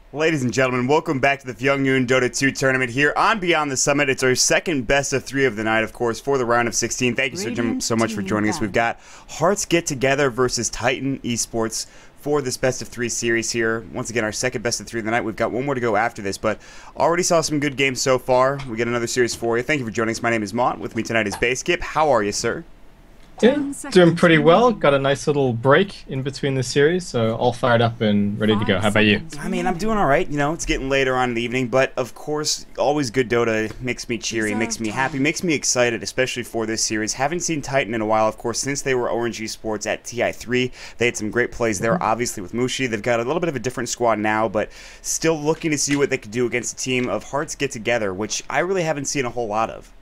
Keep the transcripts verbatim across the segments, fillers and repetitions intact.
Ladies and gentlemen, welcome back to the Fyungyun Dota two tournament here on Beyond the Summit. It's our second best of three of the night, of course, for the round of sixteen. Thank you so, Jim, so much for joining us. We've got Hearts Get Together versus Titan Esports for this best of three series here. Once again, our second best of three of the night. We've got one more to go after this, but already saw some good games so far. We get another series for you. Thank you for joining us. My name is Mont. With me tonight is Bayskip. How are you, sir? Yeah, doing pretty well. Got a nice little break in between the series, so all fired up and ready to go. How about you? I mean, I'm doing all right. You know, it's getting later on in the evening, but of course, always good Dota makes me cheery, makes me happy, makes me excited, especially for this series. Haven't seen Titan in a while, of course, since they were Orange Esports at T I three. They had some great plays there, obviously, with Mushi. They've got a little bit of a different squad now, but still looking to see what they could do against a team of Hearts Get Together, which I really haven't seen a whole lot of.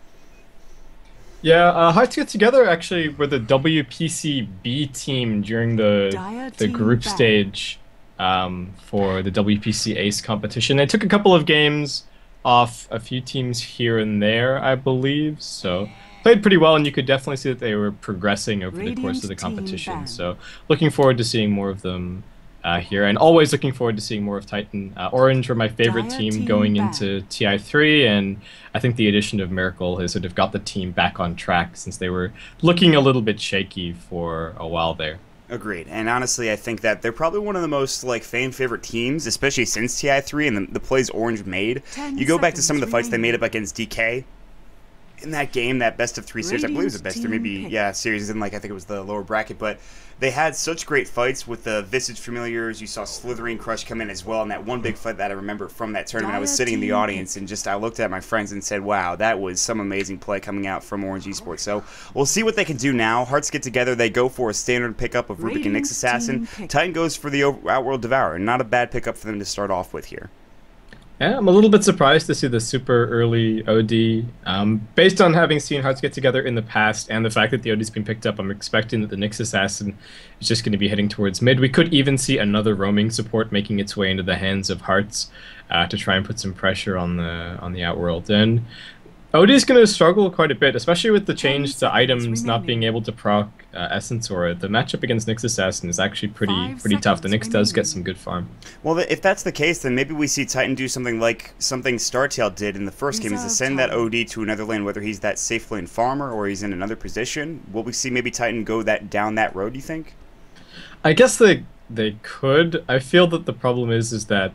Yeah, uh, Hearts Get Together actually were the W P C B team during the the group stage um, for the W P C Ace competition. They took a couple of games off a few teams here and there, I believe, so played pretty well, and you could definitely see that they were progressing over the course of the competition. So looking forward to seeing more of them Uh, here, and always looking forward to seeing more of Titan. Uh, Orange were my favorite team going into T I three, and I think the addition of Miracle has sort of got the team back on track since they were looking a little bit shaky for a while there. Agreed. And honestly, I think that they're probably one of the most like fan favorite teams, especially since T I three and the, the plays Orange made. You go back to some of the fights they made up against D K. In that game, that best of three series, I believe it was the best, or maybe, yeah, series in, like, I think it was the lower bracket, but they had such great fights with the Visage Familiars. You saw Slithering Crush come in as well, and that one big fight that I remember from that tournament, I was sitting in the audience and just, I looked at my friends and said, wow, that was some amazing play coming out from Orange Esports. So, we'll see what they can do now. Hearts Get Together, they go for a standard pickup of Rubik and Nyx Assassin. Titan goes for the Outworld Devourer. Not a bad pickup for them to start off with here. Yeah, I'm a little bit surprised to see the super early O D. Um, based on having seen Hearts Get Together in the past and the fact that the O D's been picked up, I'm expecting that the Nyx Assassin is just going to be heading towards mid. We could even see another roaming support making its way into the hands of Hearts uh, to try and put some pressure on the on the Outworld. And O D is going to struggle quite a bit, especially with the change to items not being able to proc uh, Essence Aura. The matchup against Nyx Assassin is actually pretty pretty tough. The Nyx does get some good farm. Well, if that's the case, then maybe we see Titan do something like something StarTale did in the first game, is to send that O D to another lane, whether he's that safe lane farmer or he's in another position. Will we see maybe Titan go that down that road, you think? I guess they they could. I feel that the problem is is that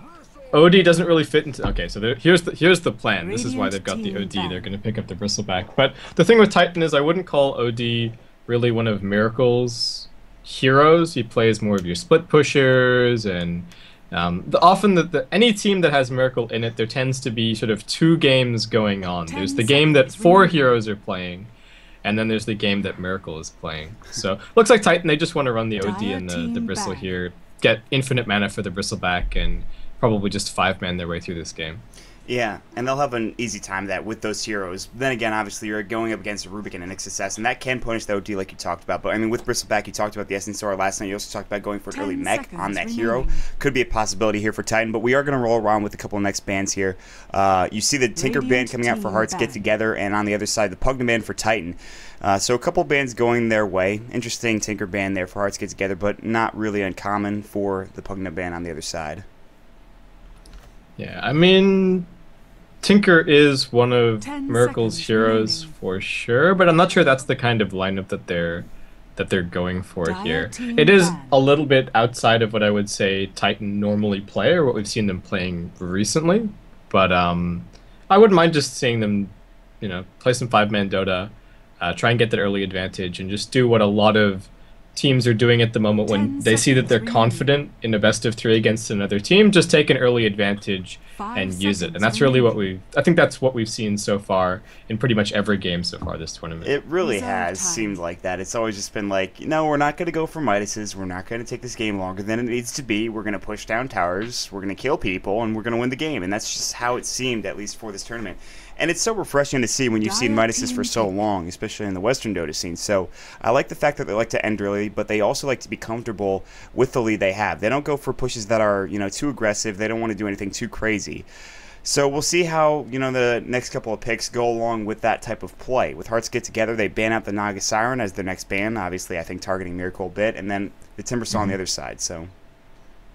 O D doesn't really fit into... Okay, so there, here's the here's the plan. This is why they've got the O D. They're going to pick up the Bristleback. But the thing with Titan is I wouldn't call O D really one of Miracle's heroes. He plays more of your split pushers, and um, the, often the, the, any team that has Miracle in it, there tends to be sort of two games going on. There's the game that four heroes are playing, and then there's the game that Miracle is playing. So looks like Titan, they just want to run the O D and the, the Bristle here, get infinite mana for the Bristleback, and probably just five-man their way through this game. Yeah, and they'll have an easy time of that with those heroes. Then again, obviously, you're going up against a Rubik and an Nyx Assassin. That can punish the O D like you talked about. But, I mean, with Bristleback, you talked about the Essence Aura last night. You also talked about going for an early mech on that hero. Could be a possibility here for Titan. But we are going to roll around with a couple of next bands here. Uh, you see the Tinker band coming out for Hearts Get Together, and on the other side, the Pugna band for Titan. Uh, so a couple bands going their way. Interesting Tinker band there for Hearts Get Together, but not really uncommon for the Pugna band on the other side. Yeah, I mean, Tinker is one of Miracle's heroes for sure, but I'm not sure that's the kind of lineup that they're that they're going for here. It is a little bit outside of what I would say Titan normally play, or what we've seen them playing recently, but um, I wouldn't mind just seeing them, you know, play some five-man Dota, uh, try and get that early advantage, and just do what a lot of teams are doing at the moment when they see that they're confident in a best of three against another team. Just take an early advantage and use it, and that's really what we I think that's what we've seen so far in pretty much every game so far this tournament. It really has seemed like that. It's always just been like, no, we're not going to go for Midases, we're not going to take this game longer than it needs to be, we're going to push down towers, we're going to kill people, and we're going to win the game. And that's just how it seemed, at least for this tournament. And it's so refreshing to see when you've seen Midases for so long, especially in the Western Dota scene. So I like the fact that they like to end early, but they also like to be comfortable with the lead they have. They don't go for pushes that are, you know, too aggressive. They don't want to do anything too crazy. So we'll see how, you know, the next couple of picks go along with that type of play. With Hearts Get Together, they ban out the Naga Siren as their next ban. Obviously, I think targeting Miracle a bit, and then the Timbersaw mm-hmm. on the other side. So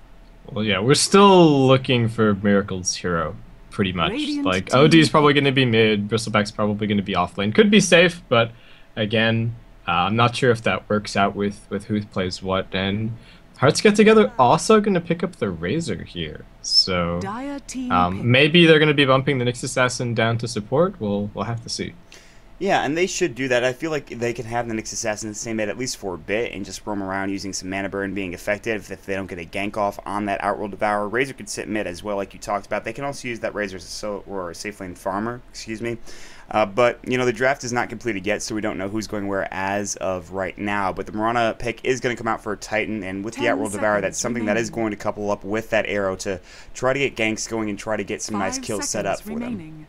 Well, yeah, we're still looking for Miracle's hero, pretty much. Radiant Like, team O D's probably going to be mid, Bristleback's probably going to be off lane. Could be safe, but again, uh, I'm not sure if that works out with, with who plays what. And Hearts Get Together also going to pick up the Razor here. So Dire team um, pick. maybe they're going to be bumping the Nyx Assassin down to support. We'll, we'll have to see. Yeah, and they should do that. I feel like they can have the Nyx Assassin in the same mid at least for a bit and just roam around using some mana burn, being effective if they don't get a gank off on that Outworld Devourer. Razor could sit mid as well, like you talked about. They can also use that Razor as a so or a safe lane farmer, excuse me. Uh, but, you know, the draft is not completed yet, so we don't know who's going where as of right now. But the Mirana pick is going to come out for a Titan, and with the Outworld Devourer, that's something that is going to couple up with that arrow to try to get ganks going and try to get some nice kills set up for them.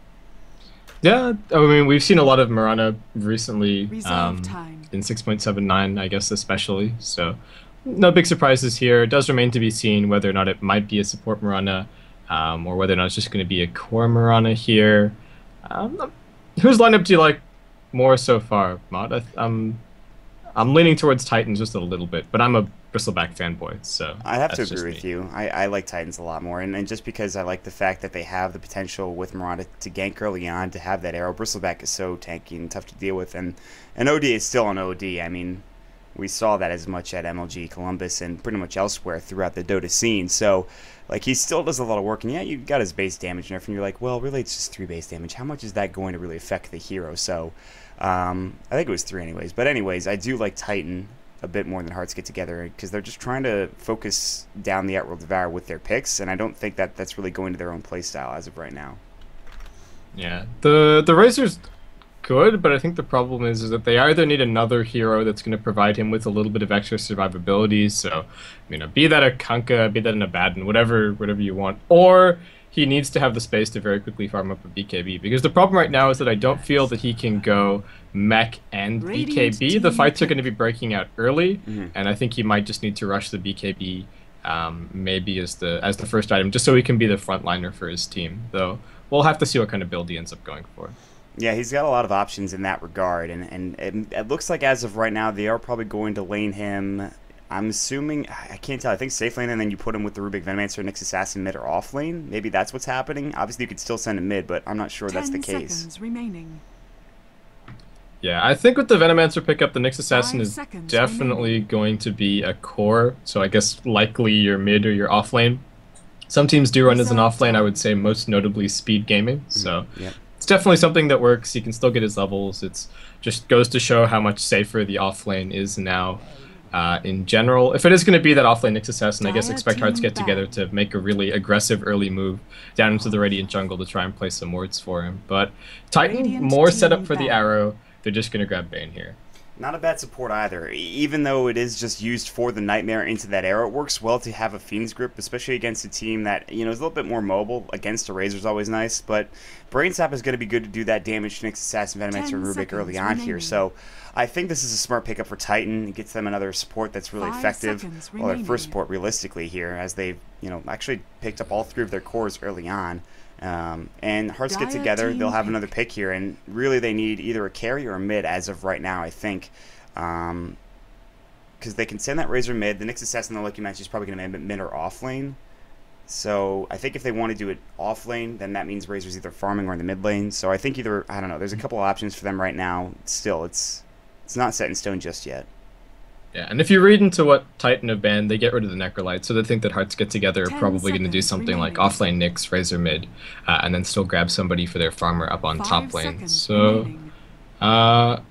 Yeah, I mean, we've seen a lot of Mirana recently um, time. in six point seven nine, I guess, especially. So no big surprises here. It does remain to be seen whether or not it might be a support Mirana um, or whether or not it's just going to be a core Mirana here. Um, whose lineup do you like more so far, Mod? I, I'm, I'm leaning towards Titans just a little bit, but I'm a Bristleback fanboy, so I have to that's agree just with me. you. I, I like Titans a lot more, and, and just because I like the fact that they have the potential with Miranda to gank early on, to have that arrow. Bristleback is so tanky and tough to deal with, and an O D is still an O D. I mean, we saw that as much at M L G Columbus and pretty much elsewhere throughout the Dota scene. So, like, he still does a lot of work, and yeah, you got his base damage and everything. You're like, well, really, it's just three base damage. How much is that going to really affect the hero? So, um, I think it was three anyways. But anyways, I do like Titan a bit more than Hearts Get Together because they're just trying to focus down the Outworld Devourer with their picks, and I don't think that that's really going to their own playstyle as of right now. Yeah, the the Razor's good, but I think the problem is, is that they either need another hero that's going to provide him with a little bit of extra survivability, so, you know, be that a Kunkka, be that an Abaddon, whatever, whatever you want, or he needs to have the space to very quickly farm up a B K B, because the problem right now is that I don't feel that he can go mech and B K B. The fights are going to be breaking out early, Mm-hmm. and I think he might just need to rush the B K B um, maybe as the as the first item, just so he can be the frontliner for his team, though we'll have to see what kind of build he ends up going for. Yeah, he's got a lot of options in that regard, and, and it, it looks like as of right now, they are probably going to lane him. I'm assuming, I can't tell, I think safe lane, and then you put him with the Rubik Venomancer, Nyx Assassin mid or off lane. Maybe that's what's happening. Obviously, you could still send him mid, but I'm not sure that's the case. Seconds remaining. Yeah, I think with the Venomancer pickup, the Nyx Assassin Five is seconds definitely remaining. going to be a core, so I guess likely your mid or your off lane. Some teams do run as an off lane, I would say most notably Speed Gaming, so Yep. it's definitely something that works. He can still get his levels. It's just goes to show how much safer the off lane is now uh, in general. If it is going to be that off lane Nyx Assassin, I guess Dire expect Hearts team Get Together back. to make a really aggressive early move down into the Radiant jungle to try and play some wards for him. But Titan, Radiant more set up team for the back. arrow. They're just going to grab Bane here. Not a bad support either. E- Even though it is just used for the Nightmare into that arrow, it works well to have a Fiend's Grip, especially against a team that, you know, is a little bit more mobile. Against a Razor's always nice, but Brain Sap is going to be good to do that damage to Nyx Assassin, Venomancer, and Rubik early on seconds here. remaining. So I think this is a smart pickup for Titan. It gets them another support that's really Five effective. seconds Well, their first remaining. support realistically here, as they've, you know, actually picked up all three of their cores early on. Um, and Hearts Get Dire Together, team they'll have pick. another pick here, and really they need either a carry or a mid as of right now, I think. Um, because they can send that Razor mid. The Nyx Assassin, though, like you mentioned, is probably going to be mid or off lane. So I think if they want to do it off lane, then that means Razor's either farming or in the mid lane. So I think either, I don't know, there's a couple options for them right now. Still, it's it's not set in stone just yet. Yeah, and if you read into what Titan have banned, they get rid of the Necrolite, so they think that Hearts Get Together are Ten probably going to do seconds something like remaining. offlane Nyx, Razor mid, uh, and then still grab somebody for their farmer up on Five top lane. seconds So, remaining. uh,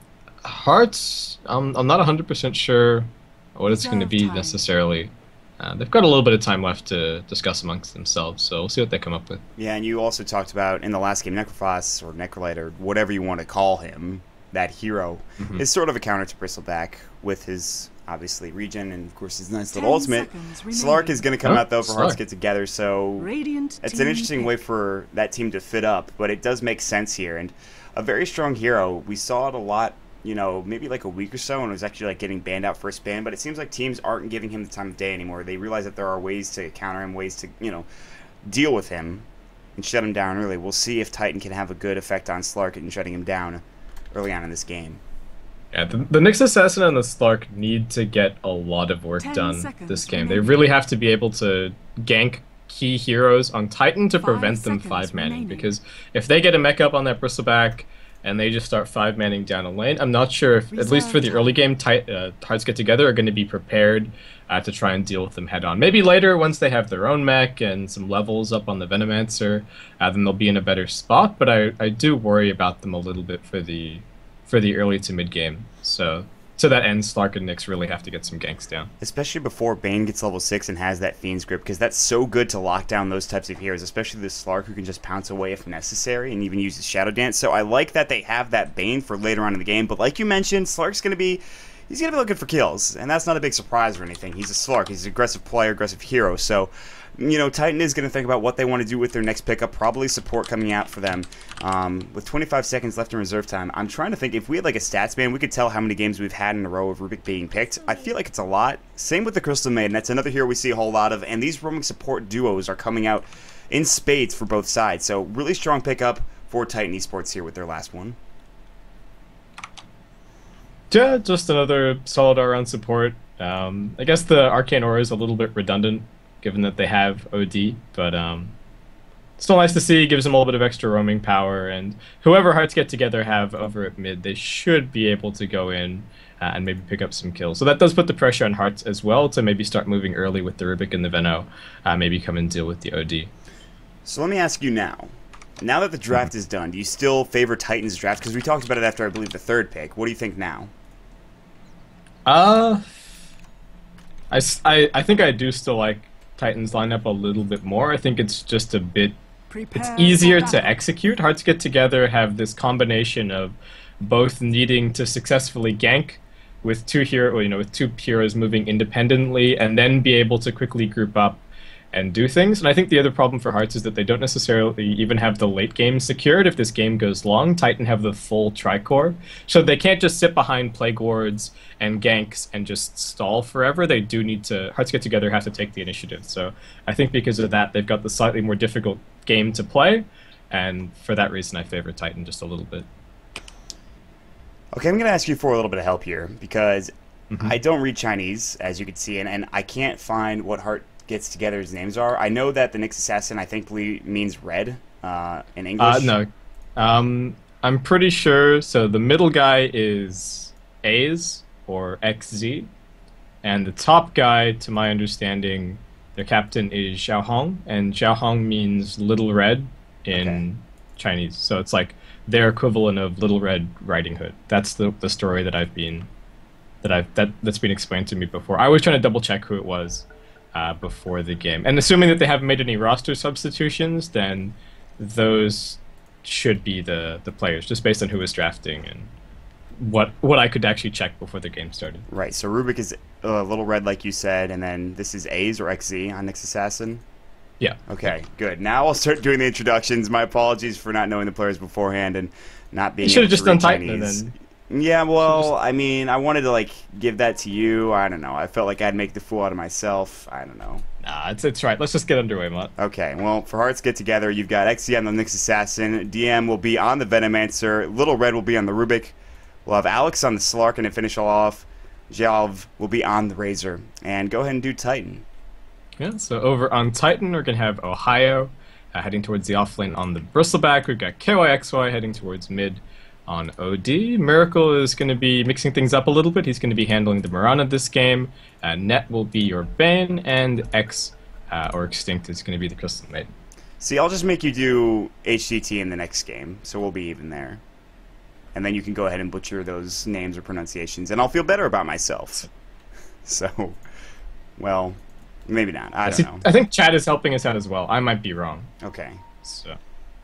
Hearts, I'm, I'm not one hundred percent sure what it's going to Reserve be time. necessarily. Uh, they've got a little bit of time left to discuss amongst themselves, so we'll see what they come up with. Yeah, and you also talked about in the last game, Necrophos, or Necrolite, or whatever you want to call him, that hero, Mhm. is sort of a counter to Bristleback with his, obviously, regen, and of course his nice Ten little ultimate. seconds Slark remaining. is going to come Oh, out, though, for Hearts Slark. Get Together, so Radiant it's team an interesting pick. way for that team to fit up, but it does make sense here. And a very strong hero. We saw it a lot, you know, maybe like a week or so, and it was actually like getting banned out first ban, but it seems like teams aren't giving him the time of day anymore. They realize that there are ways to counter him, ways to, you know, deal with him and shut him down early. We'll see if Titan can have a good effect on Slark and shutting him down early on in this game. Yeah, the, the Nyx Assassin and the Slark need to get a lot of work done this game. They really have to be able to gank key heroes on Titan to prevent them five-manning, because if they get a mech up on that Bristleback and they just start five-manning down a lane, I'm not sure if, at least for the early game, Tit uh, Hearts Get Together are going to be prepared uh, to try and deal with them head-on. Maybe later, once they have their own mech and some levels up on the Venomancer, uh, then they'll be in a better spot, but I, I do worry about them a little bit for the for the early to mid-game. So to that end, Slark and Nyx really have to get some ganks down. Especially before Bane gets level six and has that Fiend's Grip, because that's so good to lock down those types of heroes, especially the Slark, who can just pounce away if necessary and even use his Shadow Dance. So I like that they have that Bane for later on in the game, but like you mentioned, Slark's going to be... He's going to be looking for kills, and that's not a big surprise or anything. He's a Slark. He's an aggressive player, aggressive hero, so... You know, Titan is going to think about what they want to do with their next pickup, probably support coming out for them. Um, with twenty-five seconds left in reserve time, I'm trying to think, if we had like a stats band, we could tell how many games we've had in a row of Rubik being picked. I feel like it's a lot. Same with the Crystal Maiden. That's another hero we see a whole lot of, and these roaming support duos are coming out in spades for both sides. So really strong pickup for Titan Esports here with their last one. Yeah, just another solid all-around support. Um, I guess the Arcane Aura is a little bit redundant, given that they have O D, but um, still nice to see. Gives them a little bit of extra roaming power, and whoever Hearts Get Together have over at mid, they should be able to go in uh, and maybe pick up some kills. So that does put the pressure on Hearts as well to maybe start moving early with the Rubik and the Veno, uh, maybe come and deal with the O D. So let me ask you now. Now that the draft mm-hmm. is done, do you still favor Titan's draft? Because we talked about it after, I believe, the third pick. What do you think now? Uh, I, I, I think I do still like Titans lineup a little bit more. I think it's just a bit it's easier to execute. Hearts Get Together have this combination of both needing to successfully gank with two hero, you know, with two heroes moving independently, and then be able to quickly group up and do things. And I think the other problem for Hearts is that they don't necessarily even have the late game secured. If this game goes long, Titan have the full Tricore, so they can't just sit behind Plague Wards and ganks and just stall forever. They do need to, Hearts Get Together have to take the initiative. So I think because of that, they've got the slightly more difficult game to play, and for that reason I favor Titan just a little bit. Okay, I'm going to ask you for a little bit of help here, because mm-hmm. I don't read Chinese, as you can see, and, and I can't find what Heart Gets Together's names are. I know that the Nyx Assassin, I think, means red uh, in English. Uh, no. Um, I'm pretty sure, so the middle guy is A's, or X Z, and the top guy, to my understanding, their captain is Xiao Hong, and Xiao Hong means Little Red in okay. Chinese. So it's like their equivalent of Little Red Riding Hood. That's the the story that I've been that I've that that's been explained to me before. I was trying to double check who it was uh, before the game, and assuming that they haven't made any roster substitutions, then those should be the the players, just based on who was drafting and what what I could actually check before the game started. Right. So Rubik is a uh, Little Red, like you said, and then this is A's or X Z on Nyx Assassin. Yeah. Okay, good. Now I'll start doing the introductions. My apologies for not knowing the players beforehand and not being. You should have just done Titan then. Yeah, well, I mean, I wanted to like give that to you. I don't know. I felt like I'd make the fool out of myself. I don't know. Nah, it's it's right. Let's just get underway, Mutt. Okay. Well, for Hearts Get Together, you've got X Z on the Nyx Assassin. D M will be on the Venomancer. Little Red will be on the Rubik. We'll have Alex on the Slark, and to finish all off, Jalv will be on the Razor. And go ahead and do Titan. Yeah, so over on Titan, we're going to have Ohio uh, heading towards the offlane on the Bristleback. We've got K Y X Y heading towards mid on O D. Miracle is going to be mixing things up a little bit. He's going to be handling the Mirana this game. Uh, Net will be your Bane, and X uh, or Extinct is going to be the Crystal Maiden. See, I'll just make you do H C T in the next game, so we'll be even there. And then you can go ahead and butcher those names or pronunciations, and I'll feel better about myself. So, well... Maybe not. I don't See, know. I think chat is helping us out as well. I might be wrong. Okay. So,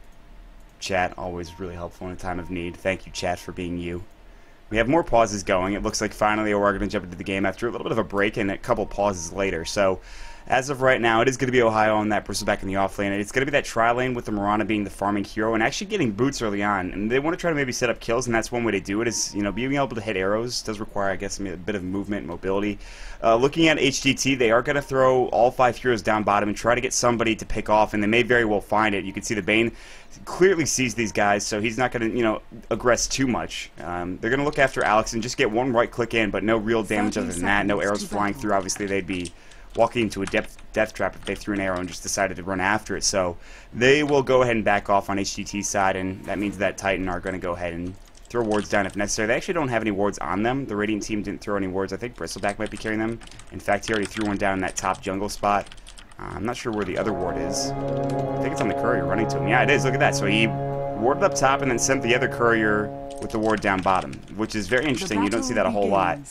chat, always really helpful in a time of need. Thank you, chat, for being you. We have more pauses going. It looks like finally we're going to jump into the game after a little bit of a break and a couple pauses later. So, as of right now, it is going to be Ohio on that Bristleback in the off lane. It's going to be that tri lane with the Mirana being the farming hero and actually getting boots early on. And they want to try to maybe set up kills, and that's one way to do it. Is you know being able to hit arrows does require, I guess, a bit of movement and mobility. Uh, looking at H D T, they are going to throw all five heroes down bottom and try to get somebody to pick off, and they may very well find it. You can see the Bane clearly sees these guys, so he's not going to, you know, aggress too much. Um, they're going to look after Alex and just get one right click in, but no real damage other than that. No arrows flying through. Obviously, they'd be walking into a death, death trap if they threw an arrow and just decided to run after it. So they will go ahead and back off on H D T's side, and that means that Titan are going to go ahead and throw wards down if necessary. They actually don't have any wards on them. The Radiant team didn't throw any wards. I think Bristleback might be carrying them. In fact, he already threw one down in that top jungle spot. Uh, I'm not sure where the other ward is. I think it's on the courier running to him. Yeah, it is. Look at that. So he warded up top and then sent the other courier with the ward down bottom, which is very interesting. You don't see that a whole lot.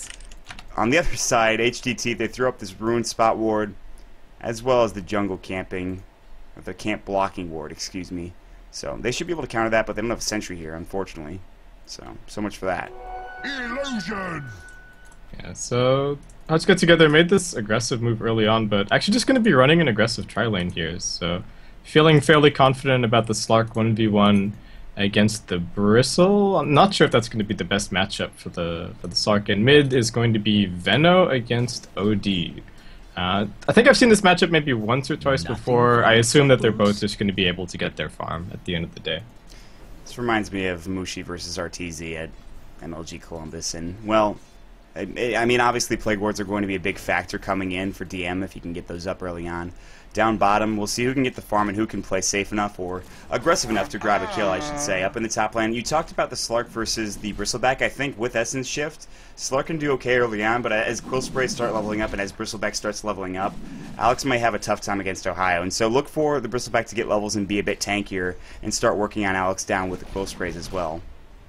On the other side, H D T, they threw up this ruined spot ward, as well as the jungle camping, or the camp blocking ward, excuse me. So they should be able to counter that, but they don't have a sentry here, unfortunately. So, so much for that. Illusion! Yeah, so Hearts Get Together made this aggressive move early on, but actually just going to be running an aggressive tri lane here. So, feeling fairly confident about the Slark one v one against the Bristle. I'm not sure if that's going to be the best matchup for the for the Slark. And mid is going to be Veno against O D. Uh, I think I've seen this matchup maybe once or twice Nothing before. I assume that they're both just going to be able to get their farm at the end of the day. This reminds me of Mushi versus R T Z at M L G Columbus, and well, I, I mean obviously Plague Wards are going to be a big factor coming in for D M if you can get those up early on. Down bottom, we'll see who can get the farm and who can play safe enough or aggressive enough to grab a kill, I should say. Up in the top lane, you talked about the Slark versus the Bristleback. I think with Essence Shift, Slark can do okay early on, but as Quill Sprays start leveling up and as Bristleback starts leveling up, Alex may have a tough time against Ohio. And so look for the Bristleback to get levels and be a bit tankier and start working on Alex down with the Quill Sprays as well.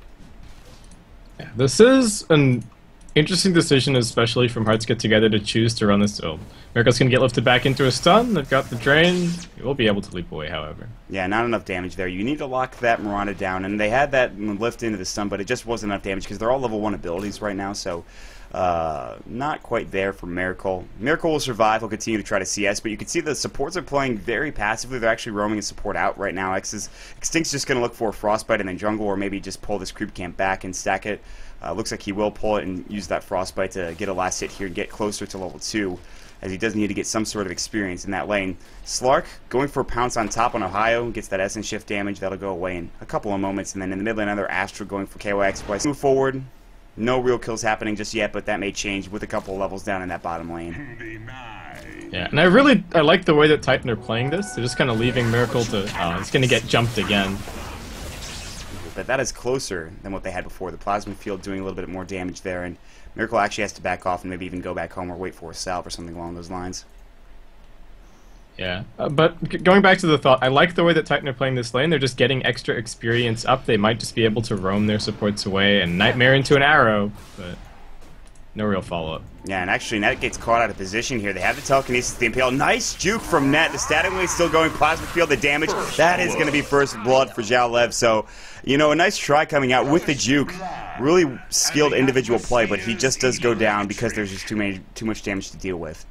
Yeah, this is an interesting decision, especially from Hearts Get Together, to choose to run this build. Miracle's going to get lifted back into a stun. They've got the drain. He will be able to leap away, however. Yeah, not enough damage there. You need to lock that Mirana down, and they had that lift into the stun, but it just wasn't enough damage because they're all level one abilities right now, so uh, not quite there for Miracle. Miracle will survive. He'll continue to try to C S, but you can see the supports are playing very passively. They're actually roaming a support out right now. X is, Extinct's just going to look for a Frostbite and then jungle, or maybe just pull this creep camp back and stack it. Uh, looks like he will pull it and use that Frostbite to get a last hit here and get closer to level two, as he does need to get some sort of experience in that lane. Slark going for a pounce on top on Ohio, gets that Essence Shift damage. That'll go away in a couple of moments. And then in the mid lane, another Astra going for K O X. Move forward. No real kills happening just yet, but that may change with a couple of levels down in that bottom lane. Yeah, and I really I like the way that Titan are playing this. They're just kind of leaving Miracle to... Oh, he's going to get jumped again. But that is closer than what they had before. The Plasma Field doing a little bit more damage there, and Miracle actually has to back off and maybe even go back home or wait for a salve or something along those lines. Yeah, uh, but g going back to the thought, I like the way that Titan are playing this lane. They're just getting extra experience up. They might just be able to roam their supports away and Nightmare into an arrow, but no real follow-up. Yeah, and actually Net gets caught out of position here. They have the Telekinesis, the Impale. Nice juke from Net. The static wave still going. Plasma Field, the damage. That is going to be first blood for Zhao Lev. So, you know, a nice try coming out with the juke. Really skilled individual play, but he just does go down because there's just too many, too much damage to deal with.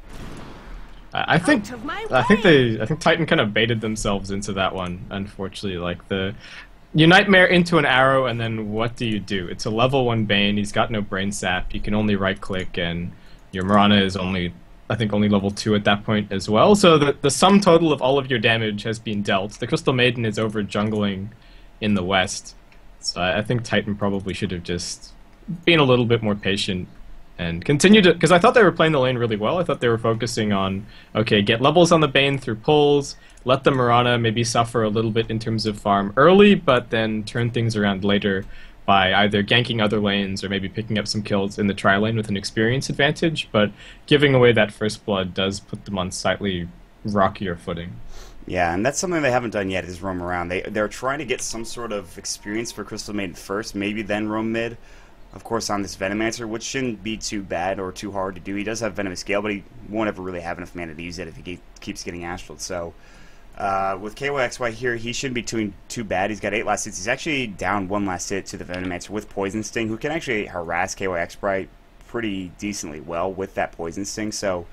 I think I think they I think Titan kind of baited themselves into that one, unfortunately. Like the you Nightmare into an arrow, and then what do you do? It's a level one Bane. He's got no brain sap. You can only right click, and your Mirana is only I think only level two at that point as well. So the the sum total of all of your damage has been dealt. The Crystal Maiden is over jungling in the west, so I, I think Titan probably should have just been a little bit more patient and continue to, because I thought they were playing the lane really well. I thought they were focusing on, okay, get levels on the Bane through pulls, let the Mirana maybe suffer a little bit in terms of farm early, but then turn things around later by either ganking other lanes or maybe picking up some kills in the tri lane with an experience advantage. But giving away that first blood does put them on slightly rockier footing. Yeah, and that's something they haven't done yet, is roam around. They, they're trying to get some sort of experience for Crystal Maiden first, maybe then roam mid. Of course, on this Venomancer, which shouldn't be too bad or too hard to do. He does have Venomous Gale, but he won't ever really have enough mana to use it if he keep, keeps getting Astraled. So, uh, with K Y X Y here, he shouldn't be too, too bad. He's got eight last hits. He's actually down one last hit to the Venomancer with Poison Sting, who can actually harass K Y X Y pretty decently well with that Poison Sting. So,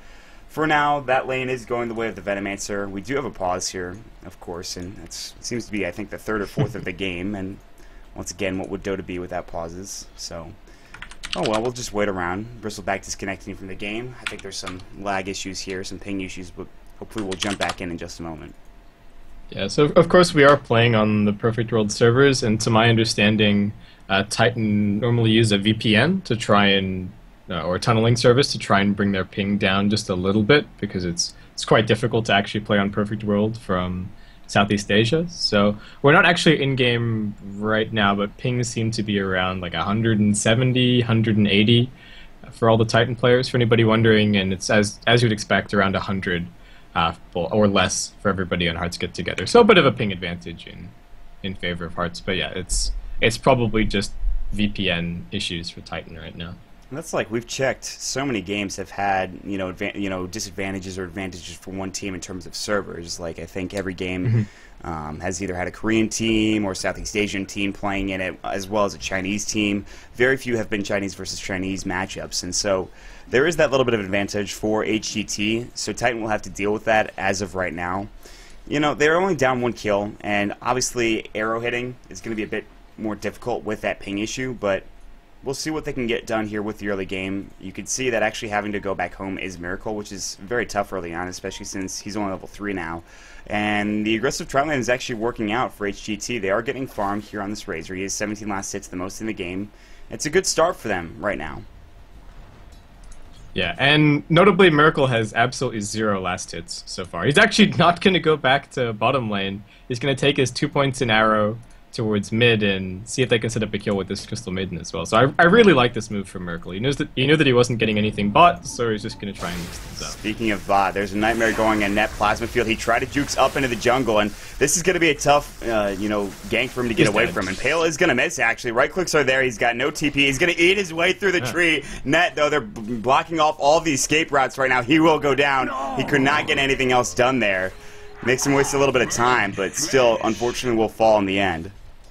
for now, that lane is going the way of the Venomancer. We do have a pause here, of course, and it seems to be, I think, the third or fourth of the game. And once again, what would Dota be without pauses? So, oh well, we'll just wait around. Bristleback disconnecting from the game. I think there's some lag issues here, some ping issues, but hopefully we'll jump back in in just a moment. Yeah, so of course we are playing on the Perfect World servers, and to my understanding, uh, Titan normally use a V P N to try and Uh, or a tunneling service to try and bring their ping down just a little bit, because it's it's quite difficult to actually play on Perfect World from Southeast Asia. So we're not actually in game right now, but pings seem to be around like one seventy, one eighty for all the Titan players. For anybody wondering, and it's as as you'd expect, around one hundred uh, or less for everybody on Hearts Get Together. So a bit of a ping advantage in in favor of Hearts. But yeah, it's it's probably just V P N issues for Titan right now. And that's like we've checked. So many games have had you know adva you know disadvantages or advantages for one team in terms of servers. Like I think every game mm-hmm. um, has either had a Korean team or Southeast Asian team playing in it, as well as a Chinese team. Very few have been Chinese versus Chinese matchups, and so there is that little bit of advantage for H G T. So Titan will have to deal with that as of right now. You know they're only down one kill, and obviously arrow hitting is going to be a bit more difficult with that ping issue, but we'll see what they can get done here with the early game. You can see that actually having to go back home is Miracle, which is very tough early on, especially since he's only level three now. And the aggressive Triland is actually working out for H G T. They are getting farmed here on this Razor. He has seventeen last hits, the most in the game. It's a good start for them right now. Yeah, and notably Miracle has absolutely zero last hits so far. He's actually not going to go back to bottom lane. He's going to take his two points in arrow towards mid and see if they can set up a kill with this Crystal Maiden as well. So I, I really like this move from Miracle. He knows that he knew that he wasn't getting anything bot, so he's just going to try and mix things up. Speaking of bot, there's a Nightmare going in net Plasma Field. He tried to jukes up into the jungle, and this is going to be a tough, uh, you know, gank for him to get he's away dead. from. And Pale is going to miss, actually. Right clicks are there. He's got no T P. He's going to eat his way through the yeah. tree. Net, though, they're b blocking off all the escape routes right now. He will go down. No. He could not get anything else done there. Makes him waste a little bit of time, but still, unfortunately, will fall in the end.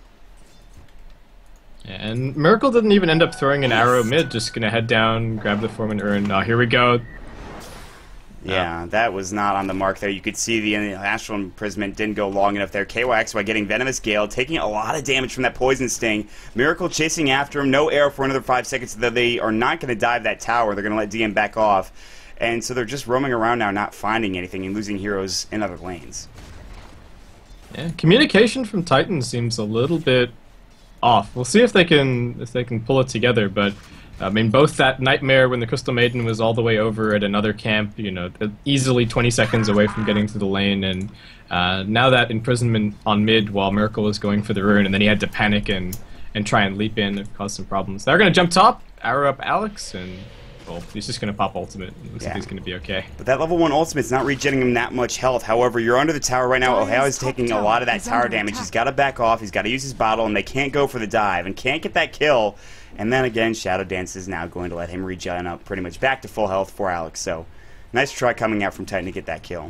And Miracle didn't even end up throwing an arrow mid, just gonna head down, grab the Foreman Urn. Oh, here we go. Yeah, that was not on the mark there. You could see the Astral Imprisonment didn't go long enough there. K Y X Y getting Venomous Gale, taking a lot of damage from that Poison Sting. Miracle chasing after him, no arrow for another five seconds, though they are not going to dive that tower. They're going to let D M back off. And so they're just roaming around now, not finding anything and losing heroes in other lanes. Yeah, communication from Titan seems a little bit off. We'll see if they can if they can pull it together, but I mean, both that Nightmare when the Crystal Maiden was all the way over at another camp, you know, easily twenty seconds away from getting to the lane, and uh, now that Imprisonment on mid while Miracle was going for the rune, and then he had to panic and and try and leap in and cause some problems. They're going to jump top, arrow up Alex, and well, he's just going to pop ultimate. It looks yeah. like he's going to be okay. But that level one ultimate's not regenerating him that much health. However, you're under the tower right now. Ohio is taking a lot of that tower damage. He's got to back off. He's got to use his bottle, and they can't go for the dive and can't get that kill. And then again, Shadow Dance is now going to let him regen up pretty much back to full health for Alex. So, nice try coming out from Titan to get that kill.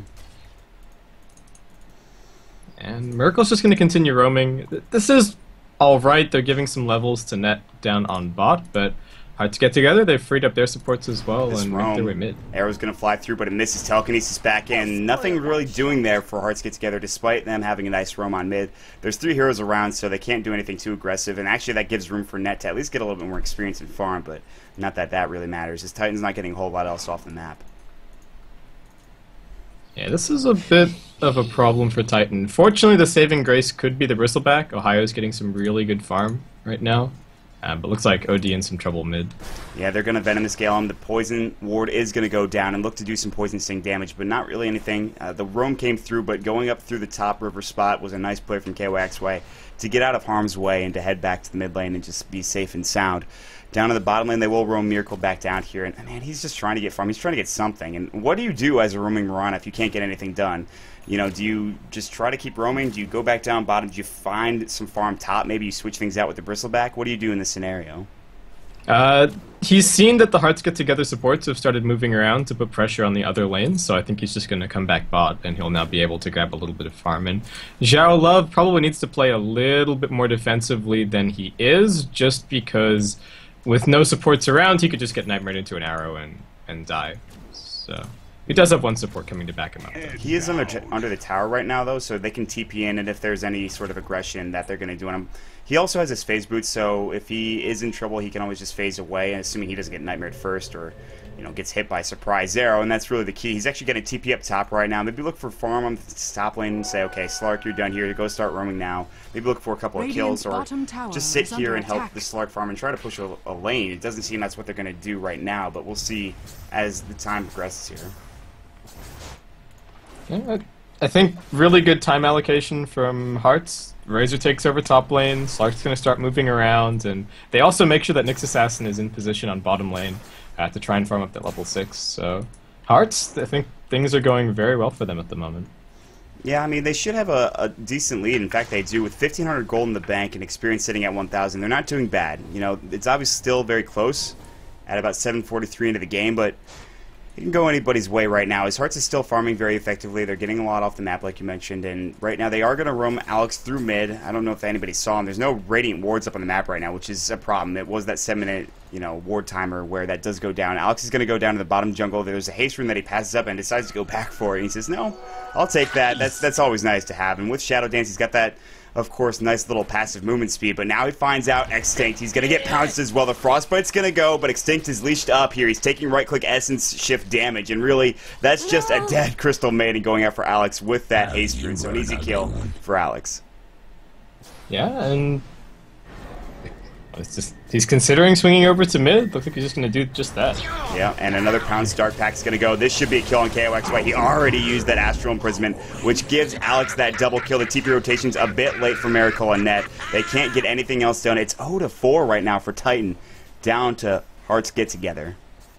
And Miracle's just going to continue roaming. This is alright. They're giving some levels to net down on bot, but hard to get together. They've freed up their supports as well this and roam, make their way mid. Arrow's going to fly through, but it misses telekinesis back in. Nothing really doing there for Hearts Get Together, despite them having a nice roam on mid. There's three heroes around, so they can't do anything too aggressive, and actually that gives room for Net to at least get a little bit more experience in farm, but not that that really matters, as Titan's not getting a whole lot else off the map. Yeah, this is a bit of a problem for Titan. Fortunately, the saving grace could be the Bristleback. Ohio's getting some really good farm right now. Uh, but looks like O D in some trouble mid. Yeah, they're going to Venomous Gale him. The Poison Ward is going to go down and look to do some Poison Sting damage, but not really anything. Uh, the roam came through, but going up through the top river spot was a nice play from K Y X Y to get out of harm's way and to head back to the mid lane and just be safe and sound. Down to the bottom lane, they will roam Miracle back down here, and man, he's just trying to get farm. He's trying to get something, and what do you do as a roaming Mirana if you can't get anything done? You know, do you just try to keep roaming? Do you go back down bottom? Do you find some farm top? Maybe you switch things out with the Bristleback? What do you do in this scenario? Uh, he's seen that the Hearts Get Together supports have started moving around to put pressure on the other lanes, so I think he's just going to come back bot, and he'll now be able to grab a little bit of farm. And Zhao Love probably needs to play a little bit more defensively than he is, just because with no supports around, he could just get nightmared into an arrow and, and die. So He does have one support coming to back him up, though. He is under, under the tower right now, though, so they can T P in, and if there's any sort of aggression that they're going to do on him. He also has his phase boots, so if he is in trouble, he can always just phase away, assuming he doesn't get nightmared first or, you know, gets hit by surprise arrow, and that's really the key. He's actually getting T P up top right now. Maybe look for farm on the top lane and say, okay, Slark, you're done here. Go start roaming now. Maybe look for a couple of kills, or just sit here and help the Slark farm and try to push a, a lane. It doesn't seem that's what they're going to do right now, but we'll see as the time progresses here. Yeah, I think really good time allocation from Hearts. Razor takes over top lane, Slark's going to start moving around, and they also make sure that Nyx Assassin is in position on bottom lane uh, to try and farm up that level six. So Hearts, I think things are going very well for them at the moment. Yeah, I mean, they should have a, a decent lead. In fact, they do. With fifteen hundred gold in the bank and experience sitting at one thousand, they're not doing bad. You know, it's obviously still very close at about seven forty-three into the game, but it can go anybody's way right now. His Hearts is still farming very effectively. They're getting a lot off the map, like you mentioned, and right now they are going to roam Alex through mid. I don't know if anybody saw him. There's no Radiant wards up on the map right now, which is a problem. It was that seven-minute, you know, ward timer where that does go down. Alex is going to go down to the bottom jungle. There's a haste rune that he passes up and decides to go back for it. And he says, no, I'll take that. That's, that's always nice to have. And with Shadow Dance, he's got that, of course, nice little passive movement speed, but now he finds out Extinct. He's going to get pounced as well. The Frostbite's going to go, but Extinct is leashed up here. He's taking right-click Essence Shift damage, and really, that's just a dead Crystal Maiden going out for Alex with that haste rune, so an easy kill for Alex. Yeah, and it's just he's considering swinging over to mid. Looks like he's just going to do just that. Yeah, and another Pounce Dark Pack's going to go. This should be a kill on K O X Y. He already used that Astral Imprisonment, which gives Alex that double kill. The T P rotation's a bit late for Miracle and Net. They can't get anything else done. It's oh to four right now for Titan, down to Hearts get together.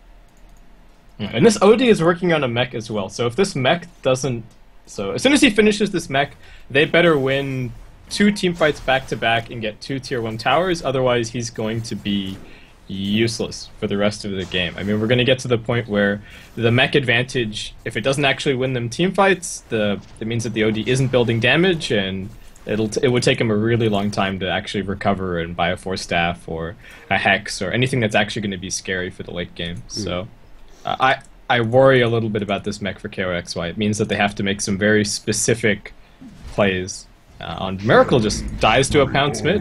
And this O D is working on a mech as well, so if this mech doesn't... So as soon as he finishes this mech, they better win two team fights back-to-back and get two tier one towers, otherwise he's going to be useless for the rest of the game. I mean, we're going to get to the point where the mech advantage, if it doesn't actually win them team fights, the it means that the O D isn't building damage, and it'll t it would take him a really long time to actually recover and buy a Force Staff or a Hex or anything that's actually going to be scary for the late game. Mm. So uh, I, I worry a little bit about this mech for K O X Y. It means that they have to make some very specific plays. Uh, on Miracle just dies to a Pounce mid.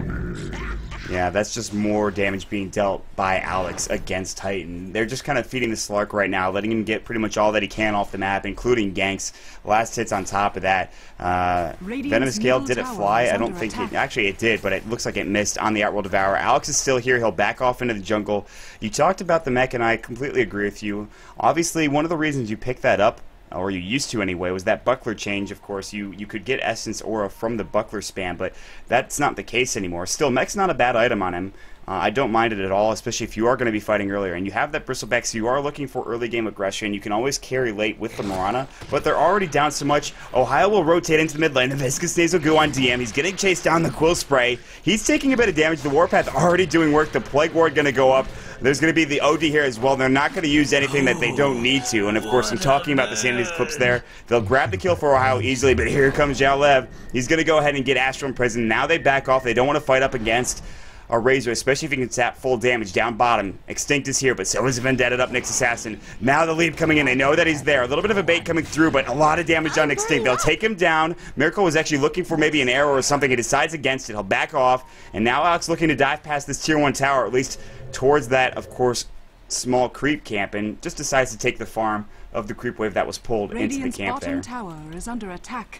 Yeah, that's just more damage being dealt by Alex against Titan. They're just kind of feeding the Slark right now, letting him get pretty much all that he can off the map, including ganks. Last hits on top of that. Uh, Venomous Gale, did it fly? I don't think it... Actually, it did, but it looks like it missed on the Outworld Devourer. Alex is still here. He'll back off into the jungle. You talked about the mech, and I completely agree with you. Obviously, one of the reasons you picked that up, or you used to anyway, was that buckler change. Of course, you, you could get Essence Aura from the buckler spam, but that's not the case anymore. Still, mech's not a bad item on him. Uh, I don't mind it at all, especially if you are going to be fighting earlier. And you have that Bristleback, so you are looking for early game aggression. You can always carry late with the Mirana, but they're already down so much. Ohio will rotate into the mid lane. The Viscous Nasal Goo on D M. He's getting chased down the Quill Spray. He's taking a bit of damage. The Warpath already doing work. The Plague Ward going to go up. There's going to be the O D here as well. They're not going to use anything that they don't need to. And of course, I'm talking about the Sanity's clips there. They'll grab the kill for Ohio easily, but here comes Zhao Lev. He's going to go ahead and get Astral Imprisoned. Now they back off. They don't want to fight up against a Razor, especially if he can tap full damage down bottom. Extinct is here, but so is Vendetta up Nyx Assassin. Now the lead coming in. They know that he's there. A little bit of a bait coming through, but a lot of damage on Extinct. They'll take him down. Miracle was actually looking for maybe an arrow or something. He decides against it. He'll back off. And now Alex looking to dive past this tier one tower, at least towards that, of course, small creep camp, and just decides to take the farm of the creep wave that was pulled Radiant's into the camp there. Tower is under attack.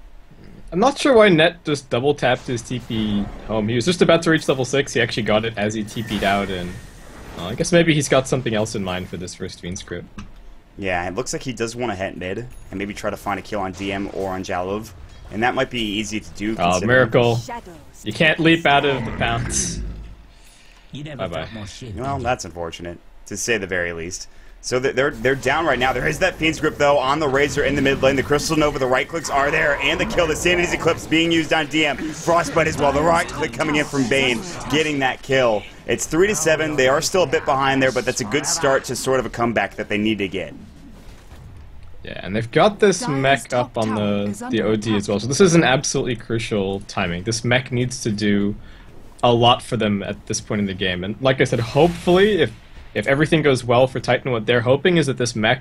I'm not sure why Net just double tapped his T P home. He was just about to reach level six. He actually got it as he T P'd out, and well, I guess maybe he's got something else in mind for this first Fiend script. Yeah, it looks like he does want to hit mid and maybe try to find a kill on D M or on Jalov, and that might be easy to do. Oh, Miracle! You can't leap out of the Pounce. Bye bye. Well, that's unfortunate, to say the very least. So they're they're down right now. There is that Fiend's Grip, though, on the Razor in the mid lane. The Crystal Nova, the right clicks are there, and the kill. The Sanity's Eclipse being used on D M. Frostbite as well. The right click coming in from Bane, getting that kill. It's three to seven. They are still a bit behind there, but that's a good start to sort of a comeback that they need to get. Yeah, and they've got this mech up on the the O D as well. So this is an absolutely crucial timing. This mech needs to do a lot for them at this point in the game. And like I said, hopefully, if If everything goes well for Titan, what they're hoping is that this mech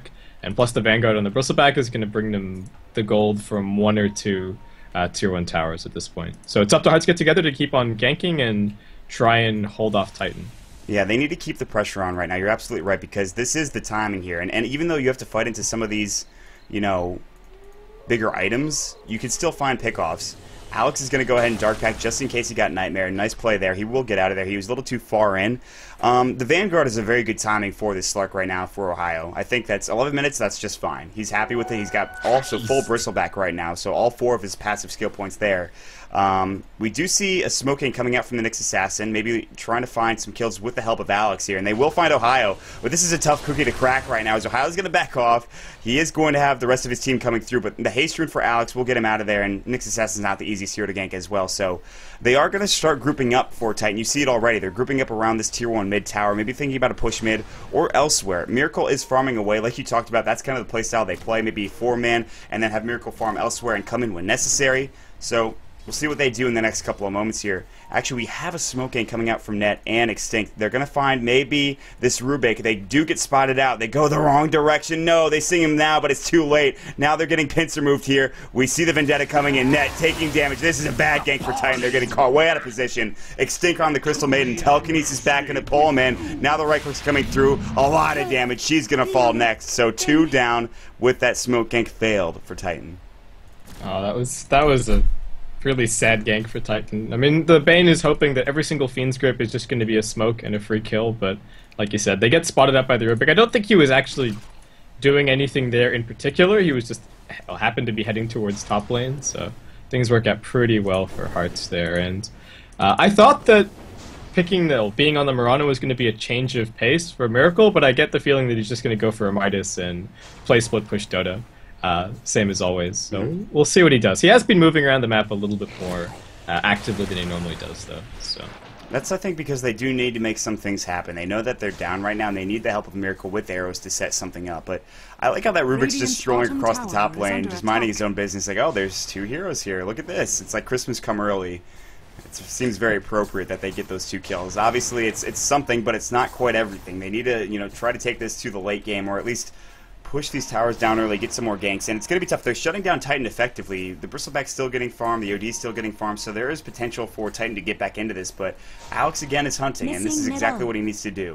And plus the Vanguard on the Bristleback is going to bring them the gold from one or two uh, tier one towers at this point. So it's up to Hearts Get Together to keep on ganking and try and hold off Titan. Yeah, they need to keep the pressure on right now. You're absolutely right, because this is the timing here. And, and even though you have to fight into some of these, you know, bigger items, you can still find pickoffs. Alex is going to go ahead and Dark Pack just in case he got Nightmare. Nice play there. He will get out of there. He was a little too far in. Um, the Vanguard is a very good timing for this Slark right now for Ohio. I think that's eleven minutes. That's just fine. He's happy with it. He's got also full Bristleback right now, so all four of his passive skill points there. Um, we do see a smoking coming out from the Nyx Assassin, maybe trying to find some kills with the help of Alex here, and they will find Ohio. But this is a tough cookie to crack right now, as Ohio's going to back off. He is going to have the rest of his team coming through, but the haste rune for Alex will get him out of there, and Nyx Assassin's not the easiest hero to gank as well, so they are going to start grouping up for Titan. You see it already. They're grouping up around this tier one mid tower, maybe thinking about a push mid or elsewhere. Miracle is farming away, like you talked about. That's kind of the playstyle they play, maybe four man, and then have Miracle farm elsewhere and come in when necessary. So we'll see what they do in the next couple of moments here. Actually, we have a smoke gang coming out from Net and Extinct. They're going to find maybe this Rubik. They do get spotted out. They go the wrong direction. No, they see him now, but it's too late. Now they're getting pincer moved here. We see the Vendetta coming in. Net taking damage. This is a bad gank for Titan. They're getting caught way out of position. Extinct on the Crystal Maiden. Telekinesis back into pull him in. Now the right click's coming through. A lot of damage. She's going to fall next. So two down with that smoke gank failed for Titan. Oh, that was that was a really sad gank for Titan. I mean, the Bane is hoping that every single Fiend's Grip is just going to be a smoke and a free kill, but like you said, they get spotted up by the Rubik. I don't think he was actually doing anything there in particular. He was just happened to be heading towards top lane, so things work out pretty well for Hearts there. And uh, I thought that picking the being on the Murano was going to be a change of pace for Miracle, but I get the feeling that he's just going to go for a Midas and play split push Dota. Uh, same as always, so mm-hmm. We'll see what he does. He has been moving around the map a little bit more uh, actively than he normally does, though. So that's, I think, because they do need to make some things happen. They know that they're down right now, and they need the help of Miracle with arrows to set something up. But I like how that Rubik's just strolling across the top lane, just minding his own business. Like, oh, there's two heroes here. Look at this. It's like Christmas come early. It seems very appropriate that they get those two kills. Obviously, it's it's something, but it's not quite everything. They need to, you know, try to take this to the late game, or at least push these towers down early, get some more ganks, and it's going to be tough. They're shutting down Titan effectively. The Bristleback's still getting farmed, the O D's still getting farmed, so there is potential for Titan to get back into this, but Alex again is hunting, Missing and this is exactly middle. what he needs to do.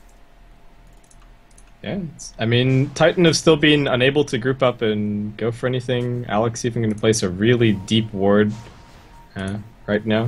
Yeah, it's, I mean, Titan have still been unable to group up and go for anything. Alex even going to place a really deep ward uh, right now.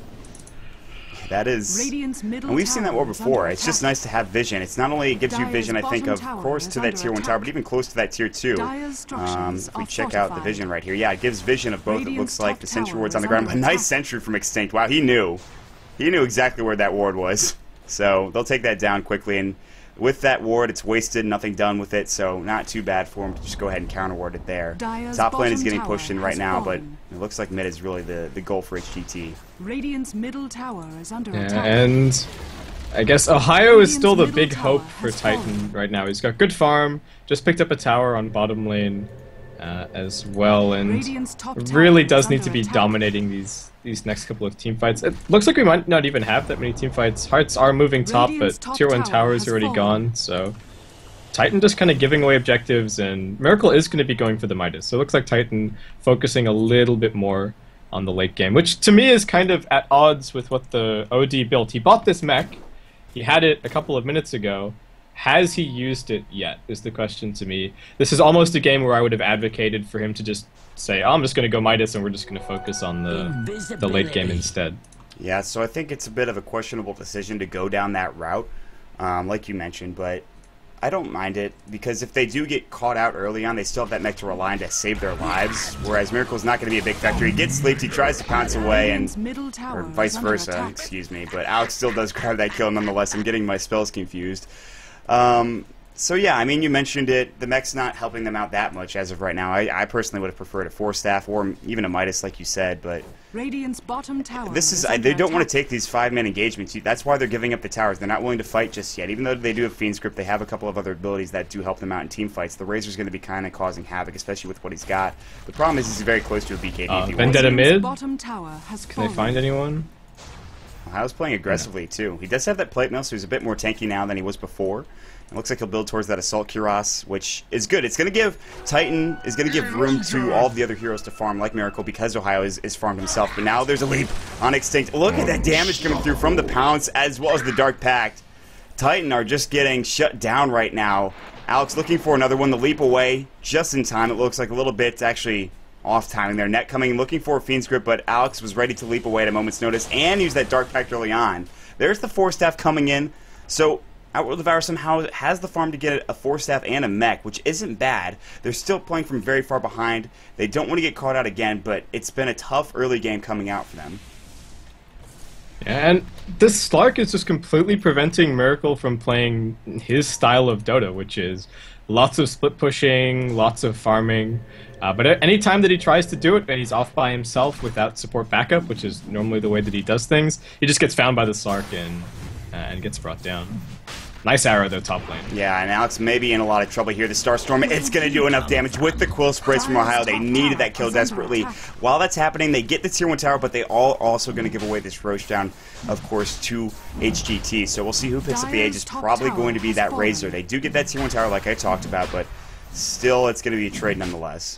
That is, and we've seen that war before. It's just nice to have vision. It's not only it gives you vision, I think, of course, to that tier one tower, but even close to that tier two. Um, if we check out the vision right here, yeah, it gives vision of both. It looks like the sentry ward's on the ground. A nice sentry from Extinct. Wow, he knew. He knew exactly where that ward was. So they'll take that down quickly, and with that ward, it's wasted, nothing done with it, so not too bad for him to just go ahead and counter ward it there. Dyer's Top lane is getting pushed in right now, fallen. but it looks like mid is really the, the goal for H G T. Radiant's middle tower is under yeah, attack. And I guess Ohio is still the big hope for Titan right now. He's got good farm, just picked up a tower on bottom lane uh, as well, and really does need to be dominating these these next couple of team fights. It looks like we might not even have that many team fights. Hearts are moving top, but tier one tower is already gone, so Titan just kind of giving away objectives, and Miracle is going to be going for the Midas. So it looks like Titan focusing a little bit more on the late game, which to me is kind of at odds with what the O D built. He bought this mech, he had it a couple of minutes ago. Has he used it yet, is the question to me. This is almost a game where I would have advocated for him to just say, oh, I'm just going to go Midas and we're just going to focus on the, the late game instead. Yeah, so I think it's a bit of a questionable decision to go down that route, um, like you mentioned, but I don't mind it, because if they do get caught out early on, they still have that mech to rely on to save their lives, whereas Miracle's not going to be a big factor. He gets sleeped, he tries to pounce away, and or vice versa, excuse me, but Alex still does grab that kill nonetheless. I'm getting my spells confused. Um, so yeah, I mean, you mentioned it. The mech's not helping them out that much as of right now. I, I personally would have preferred a four staff or even a Midas, like you said. But Radiant's bottom tower this is I, they don't want to take these five-man engagements. That's why they're giving up the towers. They're not willing to fight just yet. Even though they do have Fiend's Grip, they have a couple of other abilities that do help them out in team fights. The Razor's going to be kind of causing havoc, especially with what he's got. The problem is he's very close to a B K B. Uh, if he Vendetta mid. Bottom tower has Can they find anyone? I was playing aggressively too. He does have that plate mill, so he's a bit more tanky now than he was before. It looks like he'll build towards that Assault Cuirass, which is good. It's going to give Titan is going to give room to all of the other heroes to farm, like Miracle, because Ohio is, is farmed himself. But now there's a leap on Extinct. Look at that damage coming through from the Pounce as well as the Dark Pact. Titan are just getting shut down right now. Alex looking for another one. The leap away just in time. It looks like a little bit actually off timing there. Net coming, looking for a Fiend's Grip, but Alex was ready to leap away at a moment's notice and use that Dark Pact early on. There's the Force Staff coming in. So Outworld Devour somehow has the farm to get a Force Staff and a mech, which isn't bad. They're still playing from very far behind. They don't want to get caught out again, but it's been a tough early game coming out for them. And this Slark is just completely preventing Miracle from playing his style of Dota, which is lots of split pushing, lots of farming. Uh, but any time that he tries to do it and he's off by himself without support backup, which is normally the way that he does things, he just gets found by the Slark and, uh, and gets brought down. Nice arrow, though, top lane. Yeah, and Alex may be in a lot of trouble here. The Starstorm, it's going to do enough damage with the Quill Sprays from Ohio. They needed that kill desperately. While that's happening, they get the tier one tower, but they all also going to give away this Roche down, of course, to H G T. So we'll see who picks up the Aegis. Probably going to be that Razor. They do get that tier one tower like I talked about, but still it's going to be a trade nonetheless.